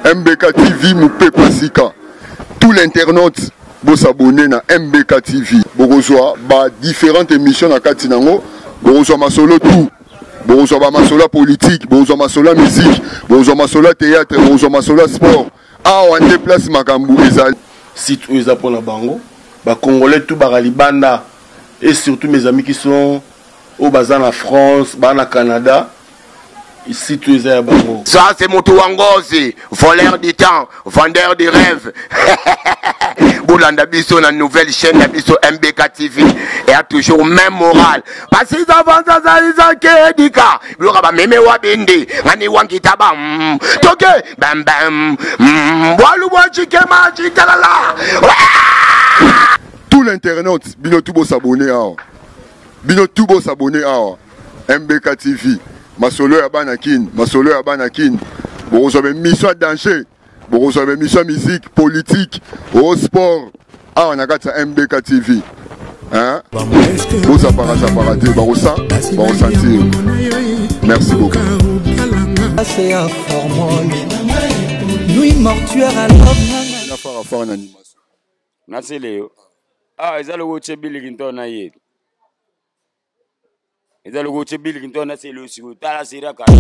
MBK TV Moupé Pasika. Tout l'internaute vous s'abonner à MBK TV. Vous recevez différentes émissions dans Katinango. Vous recevez ma solo tout. Vous recevez ma solo politique. Vous recevez ma solo musique. Vous recevez ma solo théâtre. Vous recevez ma solo sport. Ah, on déplace ma Kambou. Site où ils apprennent à Bango. Congolais tout Baralibanda. Et surtout mes amis qui sont au bazar en France, au Canada. Ici, tu es à Bango. Ça, c'est Moutouangozi, voleur du temps, vendeur de rêves. Boulanda Bisso, la nouvelle chaîne de Bisso MBK TV. Et a toujours même morale. Parce qu'ils avancent à Zaïza Kédika. L'Oraba Meme Wabindi. Nani Wankitaba. Toke. Bam bam. Walou Chikema Chikalala. Tout l'internaute, Bino Toubo s'abonner à. Bino Toubo s'abonner à. MBK TV. Masolo ya banakin, masolo ya banakin. Bon, vous avez mission à danger. Bon, vous avez mission musique, politique, au sport. Ah, on a gâté MBK TV. Hein? Vous apparaîtez, bon, ça, bon, sentir. Merci beaucoup. C'est un formol. Nuit mortuaire à l'homme. On a fait une animation. Merci Léo. Ah, ils ont le goût de Billy Kinton à y. Ils ont le goût de Billy Kinton à y. Tala sira ka.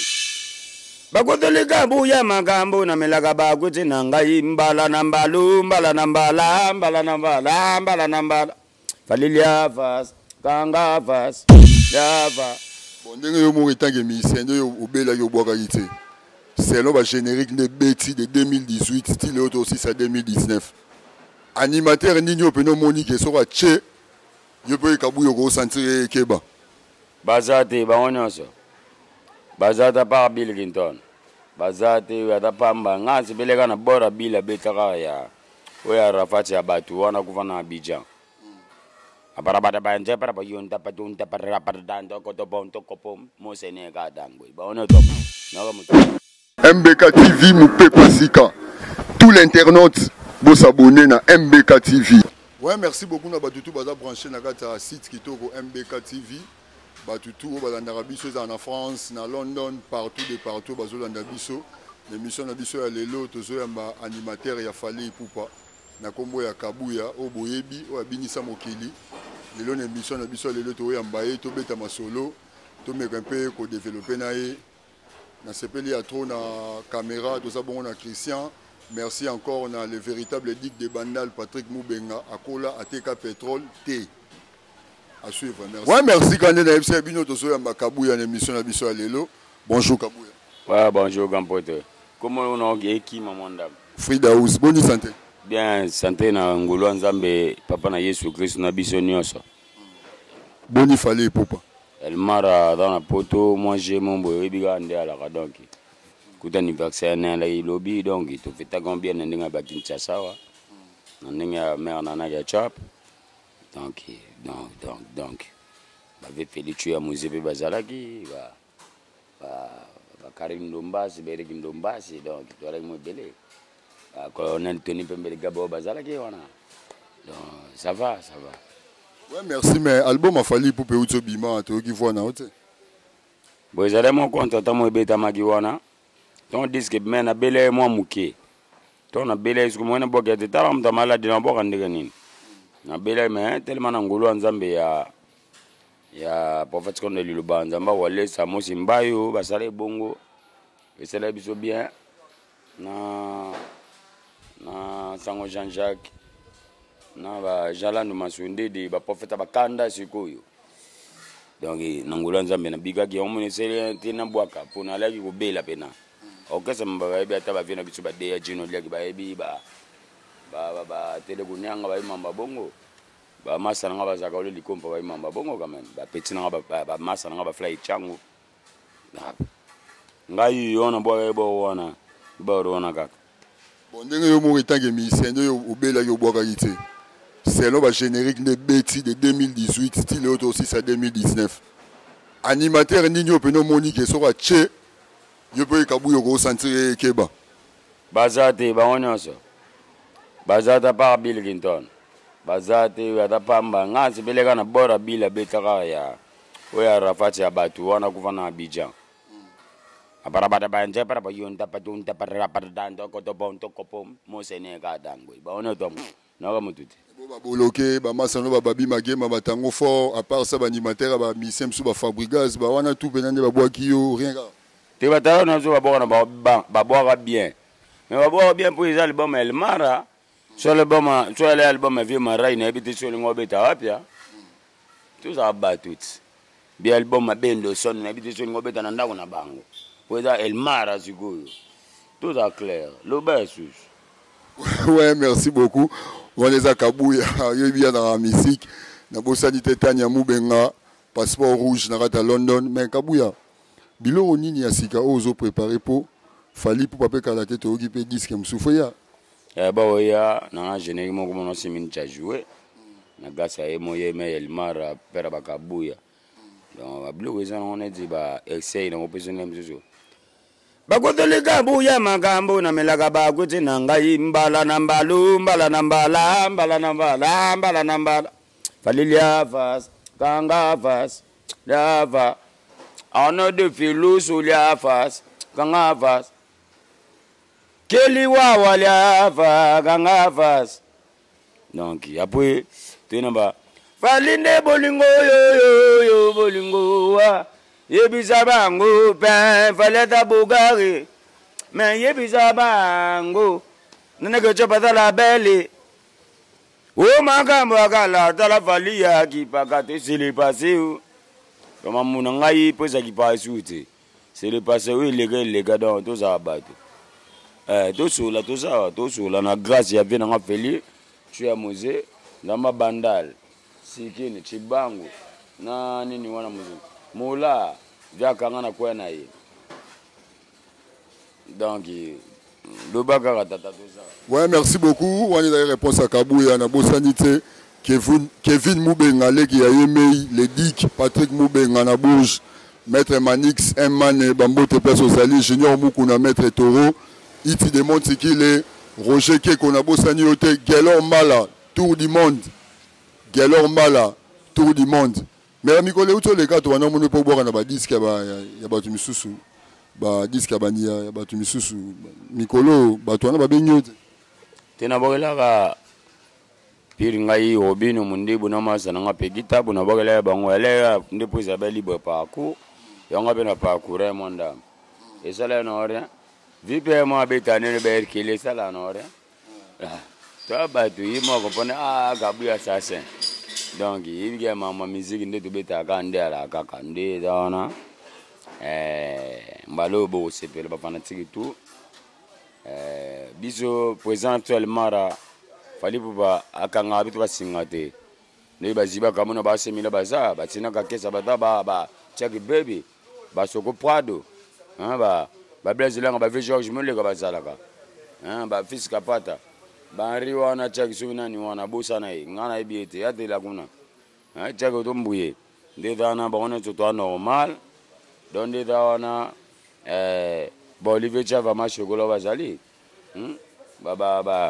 Bakoto le gambo ya magambo na melaga bakote nangai mbala nambalu mbala nambala mbala nambala mbala nambala. Falilia fas kanga fas lava. Bon, ndenge yo mo etange misende yo obela yo boka yité. C'est le générique de Betty de 2018 style auto aussi à 2019. Animateur Nino Peno Monique sera tché. Yo peux kabu yo go sentir keba. Bazate baonyoso. Bazata par Bill Clinton. Bazate ya tapamba ngasi belega na bora bila betaka ya. Oya rafati ya batu wana kufa na Abidjan. Aparabada banje para bayonta patunta para dando kotobonto kopom mo senega dangwe. Baono top. Naga mutu. MBK TV Moupé Pasika. Tout l'internaute vous s'abonner à MBK TV. Ouais, merci beaucoup na batutu baza branché na kata site qui toko MBK TV. Batutu bazanda biso en France, na London, partout de partout bazolanda biso. L'émission na biso ya lelo tozo ya animateur ya Fali Poupa. Na kombo ya Kabuya o boyebi o abinisa mokili. Lelo na émission na biso lelo to ya mbaye to beta masolo. To meka mpe ko développer na ye. Na sepeli ya trop na caméra to ça bon na Christian. Merci encore na le véritable dic de Bandal Patrick Moubenga akola ATK Pétrole T. À suivre, merci. Ouais, merci quand on a FC Bino Toso ya Kabouya en émission na biso lelo. Bonjour Kabouya. Ouais, bonjour Gampote. Comment on a qui mamanda? Frida Ous, bonne santé. Bien, santé na ngolo nzambe papa na Yesu Christ na biso nyonso. Boni fallait papa. Elle mara dans la poto, moi j'ai mon boy biga ande ala ka donc. Kuta ni vaccin na la lobby donc to feta combien na ndinga ba Kinshasa wa. Na ndinga mère na ya chop. Donc ba ve felichu ya muzepe bazalaki ba Karim Ndombasi bere Ndombasi donc to ala mo belé. Colonel Tony Pembele Gabo bazalaki wana. Donc ça va. Ouais, merci, mais album a fallu pour Péouto Bima, tu qui vois, non? Bon, j'ai mon compte, tu as mon bêta magiwana. Ton disque, mais na belé, moi, mouké. Ton na belé, ce que moi, na boquette, tu as un malade dans le boc en déganin. Na belé, mais tellement d'angolo en Zambie, ya prophète qu'on a lu le ban, Zamba, ou aller, ça, moi, Simbayo, basale bongo, et c'est là, biso bien. Na Sango Jean-Jacques. Na ba Jalandu Masunde de ba profeta bakanda sikoyo donc nangolo nzambe na biga ki omone sele tina bwaka pona laki ko bela pena okesa mbaba ebi ata ba vina bitu ba de ya jino laki ba ebi ba tele kunyanga ba imamba bongo ba masa nga ba zaka ole likompa ba imamba bongo quand même ba petit nga ba masa nga ba fly changu ngai yona bo wana ba rona kaka bon ndenge yo mo etange misende yo obela yo bwaka yité. C'est le générique de Betty de 2018 style auto aussi à 2019. Animateur Nino Peno Monique sera tché. Yo peux kabu yo go sentir keba. Bazate baonyoso. Bazata par Bill Clinton. Bazate ya tapamba ngasi belega na bora bila betaka ya. Oya rafati ya batu wana kufa na Abidjan. Para banje para yunta patunta para dando kotobon to kopom mo senega dango. Ba ono to na ga mututi. Ba boloke ba masano ba babi magema batango fort à part ça ba animateur ba misem sou ba Fabrigas ba wana tout penande ba boaki yo rien ga. Te batalo na zo ba bona ba boaka bien. Mais ba boaka bien pour les albums El Mara. Sur l'album Vieux Mara il habite sur le ngobeta wapia. Tout ça ba tout. Bien album Bendo son il habite sur le ngobeta na ndako na bango. El Mara, tout est clair. L'obésus. Ouais, merci beaucoup. On les a kabouya, il y a dans la musique. Na bosanité Tanya Moubenga, passeport rouge, na rata London, mais kabouya. Bilo onini asika ozo préparé pour fali pour paper la tête au gipe disque msoufaya. Bah ouais, na générique mon comment on s'est mis à jouer. Na grâce à Emoye mais El Mara père bakabouya. Donc bilo ils on a dit bah essaye na opération mzuzu. Bakotoleka buya magambo na melaga bakuti nangai mbala nambalu mbala nambala mbala nambala mbala nambala falilia vas kanga vas lava ono de filou sulia vas kanga vas keli wawa lava kanga vas donc après tenaba falinde bolingo yo bolingo wa Yebisa bango pen faleta bugari mais yebisa bango nene que tu pas la belle o makambo akala tala falia ki pakate c'est le passé comme mon ngai posa ki passe c'est le passé oui les gars dans tout ça battu tout ça na grâce ya bien na feli tu as mosé na mabandal sikini chibango na nini wana muziki Moula, Jakangana Kwenaï. Donc, le bagage tout ça. Ouais, merci beaucoup. On a une réponse à Kabouya, na Bossanité. Kevin Moubenga, qui a aimé les Dick, Patrick Moubenga, na Bouge, Maître Manix, Mane, Bambote Persosali, Junior Moukouna, Maître Toro, Iti de Montikile, Roger Keko, na Bossaniote, Gelor Mala, Tour du Monde. Gelor Mala, Tour du Monde. Mais Mikole uto les gars to na monu po boka na ba disque ya ba tumisusu ba disque ya bania ya ba tumisusu Mikolo ba to na ba benyote tena bogela ka piri ngai obino mundibu na masana nga pegita buna bogela bango ele ndipo za libre parcours yanga bena parcours monda esala no rien vipe mo betane le ber kile sala no rien to ba tu yimo ko pone gabuya sasa. Donc, il y a ma musique de Tubeta Gandela, Kakande, Dana, Mbalobo, c'est le fanatique et tout. Biso, présent actuellement, fallait pouvoir Akanga habituer singate. Ne baziba kamuna ba semila baza, batina kakesa baba, check baby, basoko prado. Ba blazilanga ba George Mulega bazalaka. Ba fils kapata. Bari wana chaki suna ni wana bosa na ngana ibiete ya de la kuna chaki tombuye de dana ba ona to normal don de dana ba Olivier Chava ma shogolo bazali baba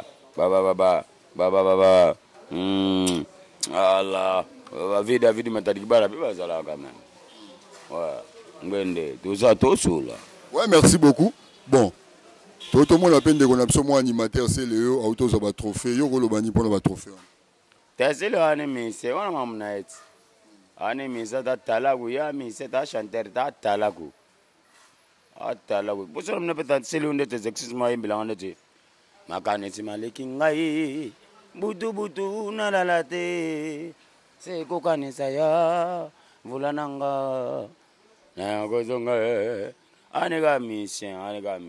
Allah David matadibara bi bazala quand même ouais ngende tout ça tout sula. Ouais, merci beaucoup. Bon, tout le monde a peine de connaître mon animateur, c'est le auto ça va trophée, yo ko lo bani pour le trophée. C'est le anime, c'est on a mamnaet. Anime ça ta talagu ya mi c'est ta chanteur ta talagu. Talagu. Pour ça on peut c'est le ndete exercice imbila ndete. Makane timaleki ngai. Butu na lalate. C'est kokane saya vulananga. Na kozonga. Anega mission.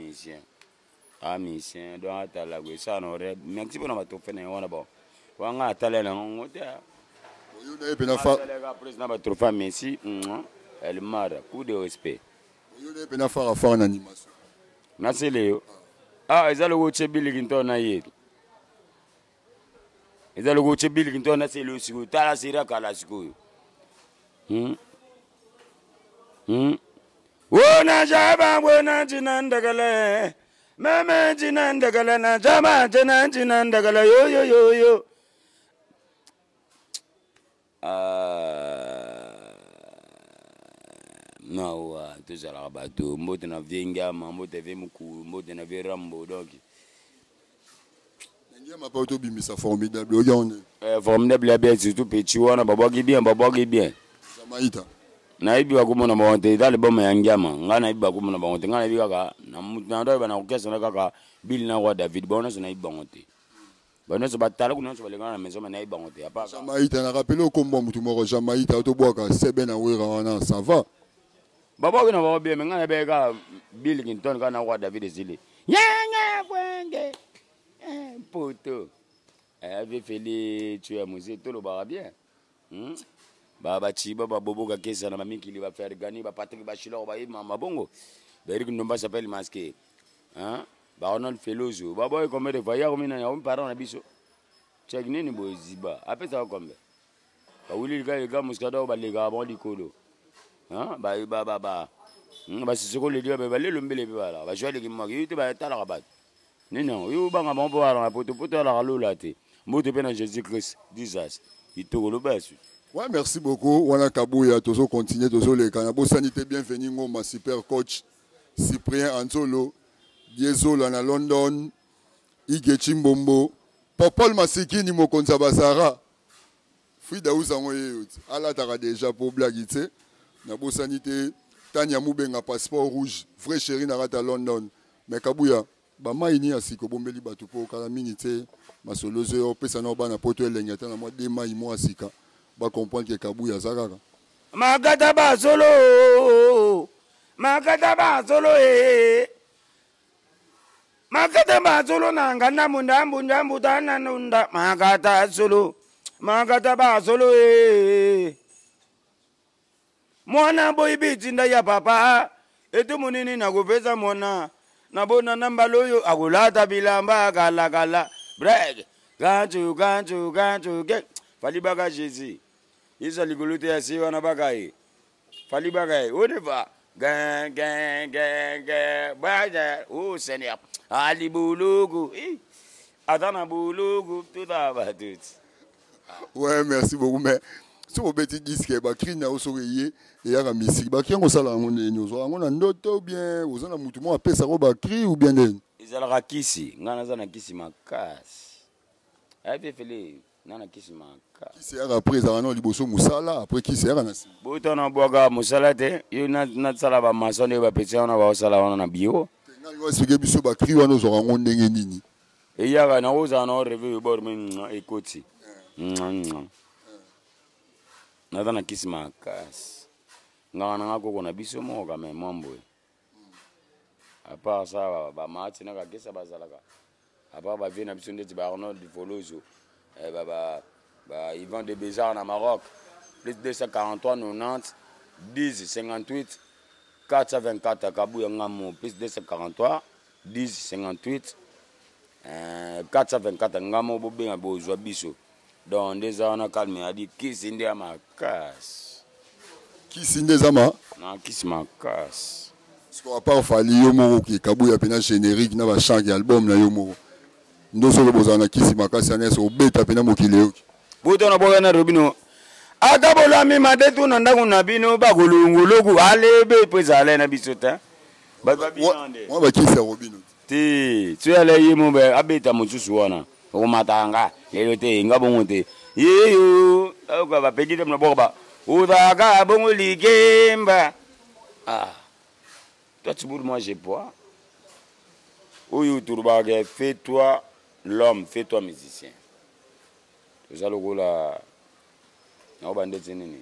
Mission do atala go ça no re merci pour na to fene wana bon wanga atala na ngote yo na pena fa la président ba trophée merci El Mara coup de respect yo na pena fa en animation merci Léo ezalo go chebili kinto na yetu ezalo go chebili kinto na c'est le siku tala sira kala siku wona jaba wona jinandagale mama jinandagala na jama jinandagala yo Non, tout ça là, bateau. Moi, tu n'as vu Ngama, moi, tu as vu Moukou, moi, tu n'as vu Rambo. Donc, Ngama pas auto bimi, ça formidable. Regardez. Formidable, bien, surtout petit, on a Baba qui bien, Baba qui bien. Samaïta. Naibi wa kumona bawonte dale boma ya Ngama nga naibi wa kumona bawonte nga naibi kaka na ndo ba na okesa na kaka Bill na wa David bona so naibi bawonte bona so batala kuna so balenga na maison na naibi bawonte apa Samaïta na rappelé au combat mutu moko Samaïta auto boaka sebe na wera wana ça va. Baba kuna baba bien nga naibi ka Bill Clinton kana wa David zile yanga kwenge poto avait fait les tu as musée tout le bar bien Baba Chiba, Baba Boga Kesa, na mami qui va faire gagner, ba Patrick Bachilor, ba Mama Bongo. Eric Nomba s'appelle masqué. Hein? Ba on a le felozo. Baba comme de voyage comme na un parent na biso. Check ni boziba. Après ça comme. Ba wili les gars muskada ba les gars bon likolo. Hein? Ba. Ba sisoko le dia ba le lombele ba la. Ba jouer les gars qui ba ta la rabat. Non, yo ba ngam bo ala poto la lola te. Moto pe na Jésus Christ, disas. Itogolo basu. Ouais, merci beaucoup. Wana Kabouya, toujours continuer, toujours les canabos sanité bienvenue, ma super coach Cyprien Anzolo, Diezola na London, Ige Chimbombo, Popol Masiki ni Mokonza Basara, Frida Ouzangoye, ala tara déjà pour blaguiter, na bo sanité, Tanya Moubenga passeport rouge, vrai chéri na rata London, mais Kabouya, ba maini asiko bombeli batupo kala minité, masolozo pesa na bana poto elengata na moi de mai mo asika. Ba comprendre que Kabouya Zakaka. Makata ba solo Makata ba solo nanga na munda mbutana nunda makata ba solo Mwana boy bitinda ya papa etu munini na kupesa mwana na bona namba loyo akulata bilamba kala brag ganchu get Falibaga Jésus Isa ligolote ya siwa na bagaye. Fali bagaye. Oneva. Gang. Baja. Oh Seigneur. Ali boulogo. Adana boulogo. Tout à batut. Ouais, merci beaucoup. Mais si vous petit disque, bah cri na osoriye et ya musique. Bah qui on sala on a ndoto bien, vous en a mutu mo apesa ko ba cri ou bien den. Izala rakisi. Ngana zana kisi makasi. Ape fele. Nana kisi makasi. Qui c'est après ça non liboso musala après qui c'est na si. Botona boga musala te. Yo na sala ba masone ba petse ona ba sala ona na bio. Ngani wa sige biso ba cri wana zo rango ndenge nini. E ya na oza na revue bor min ekoti. Nada kisi makasi. Ngana ngako kona biso mo ka me mambo. Apa ça ba mati na ka kisa bazalaka. Apa ba vina biso ndeti ba Arnaud du Folozo. Ils vendent des Bézards en Maroc. Plus 243 90 10 58 424 à Kabouya Ngamo. Plus 243 10 58 424 à Ngamo. Bobé a beau biso. Donc des ans on a calmé. A dit qui s'inde à ma casse. Qui s'inde zama? Non, qui s'ma casse. Parce qu'on va pas fallu yomo qui Kabouya pena générique na ba change album na yomo. Ndoso le bozana kisi makasi aneso obeta pena mokile yoki. Buto na boga na robino. Akabola mi madetu na ndaku na bino ba golungulugu alebe pezale na bisota. Ba binande. Moi ba kisi robino. Ti, tu ale yimo be abeta mususu wana. O matanga, lelo te ngabongo te. Yeyo, ka ba pegide na boba. Udaga bongo ligemba. Ah. Toi tu boule moi j'ai pas. Oyo turbaga fais-toi l'homme, fais-toi musicien. Tout ça le gars là, na obandete nini,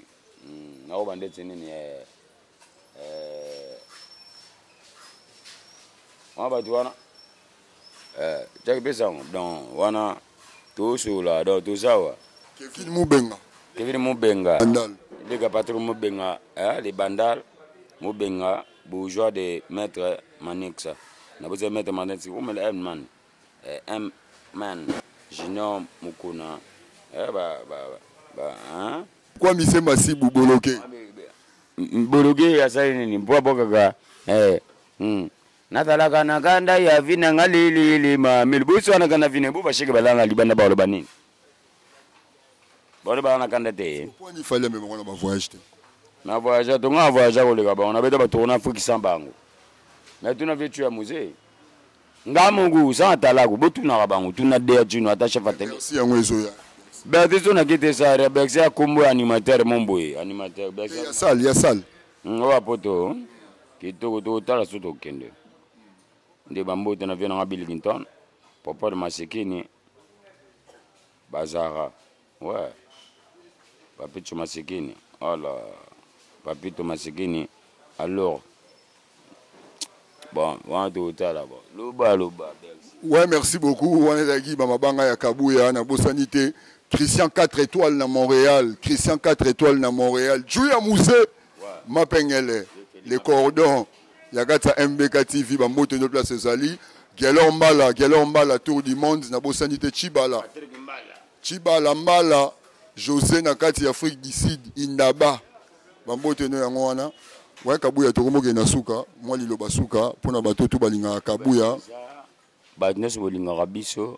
on va voir. Jack Besson, donc wana tout sur là, donc tout ça ouais. Kevin Moubenga. Les gars patron Moubenga, les bandals, Moubenga, bourgeois de maître Manixa. Na besoin mettre matin si vous me man man junior mukuna hein quoi mise masibu boloke ya sai ni mpoa boka natala kana kanda ya vina ngalili ma milbuso ana kana vina bu bashike balanga libanda ba bani bole bana kanda te pourquoi il fallait même on va voyager Na voyage, tu as voyagé au Liga. On avait d'abord tourné en Afrique sans bango. Mais tu n'as vécu à musée. Ngamungu, sans talago, botu na bango, tu n'as déjà tu n'as attaché fateli. Merci à Mwezoya. Ben, tu n'as quitté ça, Rebexé a combo animateur, mon boy. Animateur, il y a salle. On va poto. Qui est au tala sous au kende. Des bambous, tu n'as vu dans Billington. Papa de Masekini. Bazara. Ouais. Papito Masekini. Oh là. Papito Masekini. Alors. Bon, on va tout là-bas. Loba. Ouais, merci beaucoup. On est là, Bamabanga Yakabouya, Nabosanité. Christian 4 étoiles dans Montréal. Christian 4 étoiles dans Montréal. Jouya Moussé. Ma pengele. Les cordons. Yagata MBK TV. Bambo te notre place Zali. Gelon Mbala, Tour du Monde. Nabosanité Chibala. Chibala Mbala. José Nakati Afrique du Sud. Indaba. Bambo te notre yangoana. Ouais, Kabuya Tokomoge Nasuka, moi Lilo Basuka, pour na bato tout balinga Kabuya. Badnes bolinga rabiso.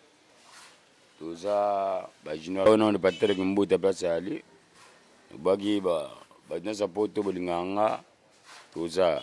Toza ba junior on ne pas très mbote place ali. Bagi ba badnes apoto bolinga nga. Toza.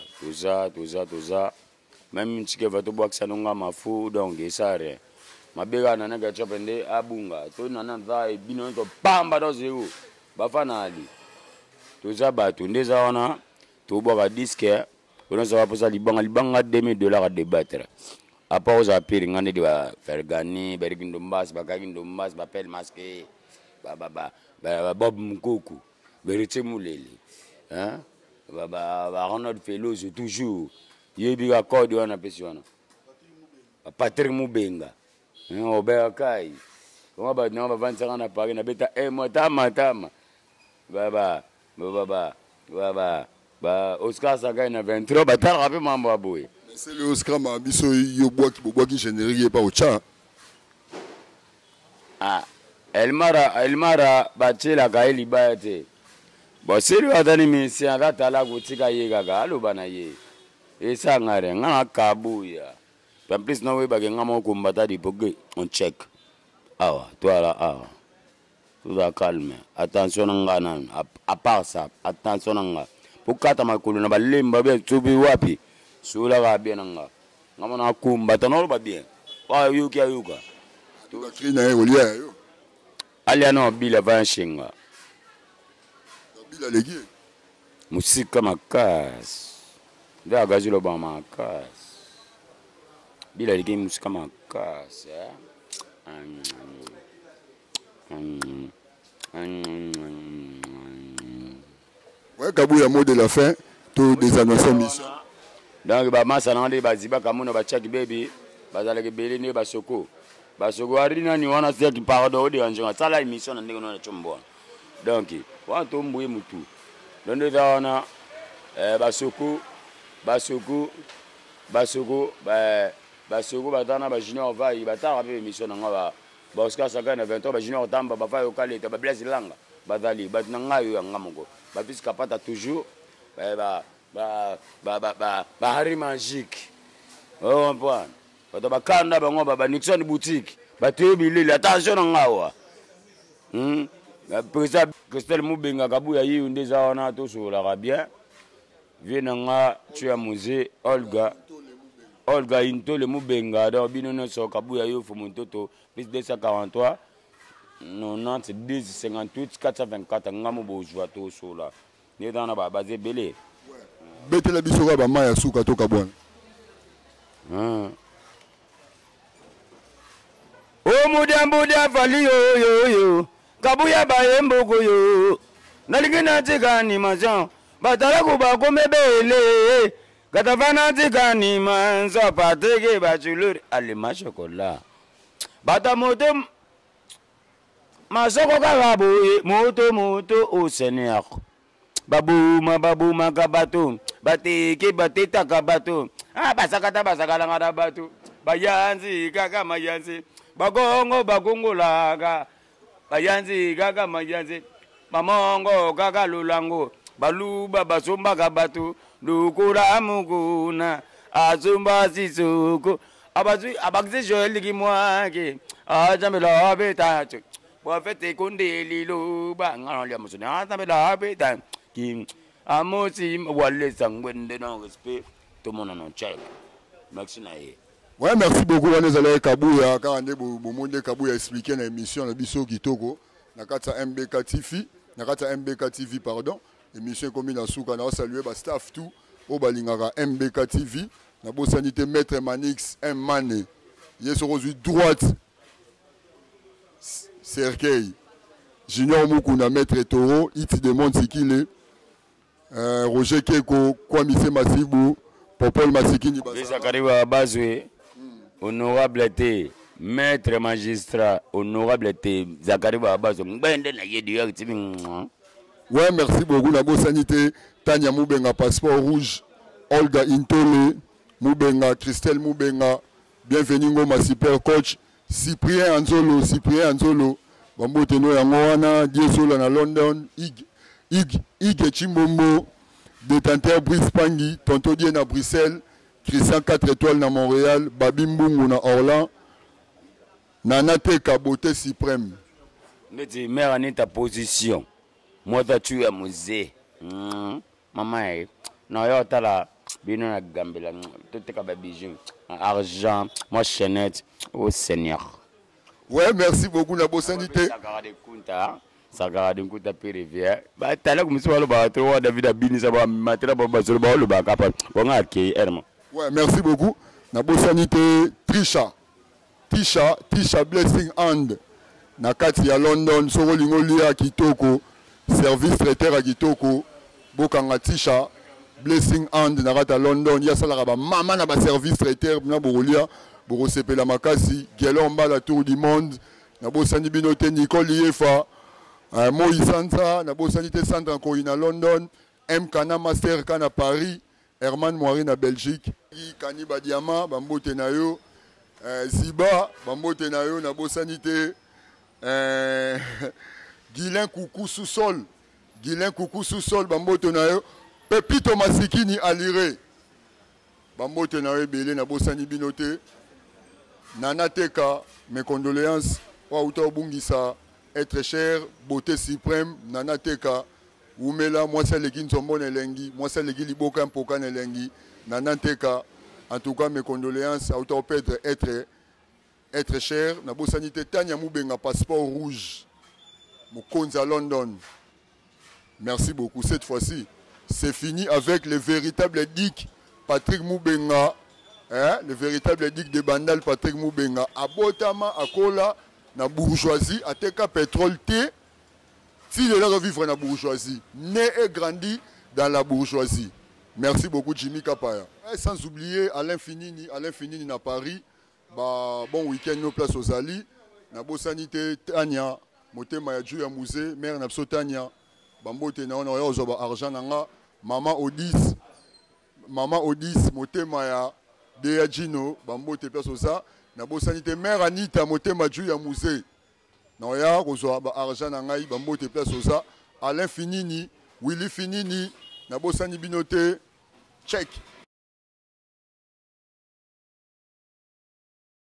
Même tike va to boxa nonga mafu donc esare. Mabega na nga chapende abunga. To nana za e bino to pamba do zero. Bafana ali. Toza bato ndeza wana. Tout boire disque, on ça va pour ça libanga $2000 à débattre. À part aux appels, on a faire gagner, bergindombas, bakagindombas, bapel masqué, Bob Mukoko, Berite Mouleli, hein, Ronald Feloz toujours. Yebi accord on a pessoa. Patrick Mubenga, Robert Kai. On va non va 25 ans à Paris, na beta tama. Baba. Oscar Saga na 23 batal rapé mambo aboy. C'est le Oscar ma biso yo bois qui générique pas au chat. Ah, Elmara batela ka elibate. Bon c'est lui adani mi si anda tala kutika ye gaga aloba na ye. Esa ngare ngana kabuya. En plus no we bage ngamo kumbata di poge on check. Ah, toi là ah. Tout à calme. Attention ngana à part ça, attention ngana. Pourquoi tu m'as collé na balemba bien tubi wapi sula ga bien nga ngamona kumba tanolo ba bien wa yuka tu la crina e olia yo ali ano bila vanshinga bila legi musika makas nda gazilo ba makas bila legi musika makas Ouais, Kabuya mot de la fin, tous des annonces mission. Donc, massa nande baziba kamuno bachaki baby, bazaleke beli ne basoko. Basoko arina ni wana set pardon de anjonga sala émission na ndenge na chombo. Donc, wa to mbuye mutu. Donde daona basoko batana ba junior vai batara be émission na ngaba. Oscar Saga na 20 ba junior tamba ba fa yo kaleta ba blaze langa. Badali batnanga yo ngamoko. Puisqu'à pas toujours Harry magique. Oh on point. Ba kanda bango ba Nixon boutique. Ba tebili attention ngawa. Président Christelle Mubenga Kabuya yi ndeza wana to so la bien. Vienanga tu as musée Olga Intole Mubenga dans binono so Kabuya yo fo montoto plus 243 90 10 58 424 ngamo bojwa to sola ni dans ba basé belé betela bisoka ba maya suka to kabwana o mudambuda fali yo Kabuya ba yemboko yo nalingina tikani majan batala ko ba ko mebele katavana tikani manzo patege ba chulur alima chocolat bata moto masoko kagaboye moto au Seigneur babuma kabato bateke bateta kabato basakala ngada bato bayanzi kaka mayanzi bagongo laga bayanzi kaka mayanzi mamongo kaka lulango baluba basomba kabato lukura muguna azumba sisuko abazi Joël qui moi qui jamais la bête pour faire tes condés lilo ba ngalo ya musuna tambe la bête qui Amo si wale sangwende non respect tout le monde en check. Merci naie. Ouais, merci beaucoup Wanezala Kabouya car ande bomonde Kabouya expliquer na émission na biso kitoko na kata MBK TV, na kata MBK TV pardon. Émission comme na souka na saluer ba staff tout au balingara MBK TV. Na bo sanité maître Manix M Mané. Yeso aujourd'hui droite Cercueil. Junior Mukuna maître Toro, Iti de Montikile. Roger Keko, Kwame Massibou, Popol Massikini Zakariwa Bazwe, honorable T, maître magistrat, honorable T, Zakariwa Bazwe. Ouais, merci beaucoup. La bonne sanité, Tania Moubenga, passeport rouge, Olga Intole, Moubenga, Christelle Moubenga, bienvenue ma super coach, Cyprien Anzolo, Bambo Teno Yangoana, Diesola na London, Ig Chimbombo, détenteur Brice Pangui, Tonto Dien à Bruxelles, Christian 4 étoiles à Montréal, Babi Mbungu na Orlan, Nana Teka Beauté Suprême. Mais tu mets en ta position. Moi, tu es musée. Maman, non, yo, t'as la bino na gambela, tout est comme bijou, argent, moi chaînette, au Seigneur. Ouais, merci beaucoup la bonne sanité. Ça garde un coup de périvière. Bah, t'as là comme ça, le bateau, David a bini, ça va mater la bombe sur le bas, le bas capable. On a accueilli, Herman. Ouais, merci beaucoup. La bonne sanité, Trisha Blessing Hand. Na kati ya London, Soro Lingolia Kitoko, service traiteur à Kitoko, Bokanga Tisha, Blessing Hand, na kati ya London, ya salaraba, maman na ba service traiteur, na Borolia, Boro Sepela Makasi, Gelomba la tour du monde, na bo sani binote Nicole Yefa. Moïse Sansa, Nabo Sanité Centre en Corina London, M. Kana Master Kana Paris, Herman Moiri na Belgique, Kani Badiama, Bambo Tenayo, Ziba, Bambo Tenayo, Nabo Sanité, Guilain Coucou sous-sol, Bambo Tenayo, Pepito Masikini Alire, Bambo Tenayo Belé, Nabo Sani Binote, Nana Teka, mes condoléances, Wauta Bungisa. Être cher, beauté suprême, Nana Teka, Oumela, moi c'est le qui sont bons elengi, moi c'est le qui liboka un pokan elengi, Nana Teka, en tout cas mes condoléances, à autant peut être cher, Nabo Sanité Tanya Moubenga, passeport rouge, Moukonza à London. Merci beaucoup, cette fois-ci, c'est fini avec le véritable dick Patrick Moubenga, hein, le véritable dick de Bandal Patrick Moubenga, Abotama, Akola, na bourgeoisie, ateka pétrole T, s'il est là de vivre dans la bourgeoisie, né et grandi dans la bourgeoisie. Merci beaucoup Jimmy Kapaya. Et sans oublier Alain Finini à Paris, bah, bon week-end nos places aux Ali, na bo sanité Tania, motema ya Dieu ya musée, mère na Tania, bambo tena on a ozoba argent nanga, maman Odis, motema ya Dea Gino, bambo te place aux na bo sanité mère Anita motema Dieu ya musée. Na ya ozoba argent nanga, bambo te place aux Alain Finini, Willy Finini, na bo sani binote, check.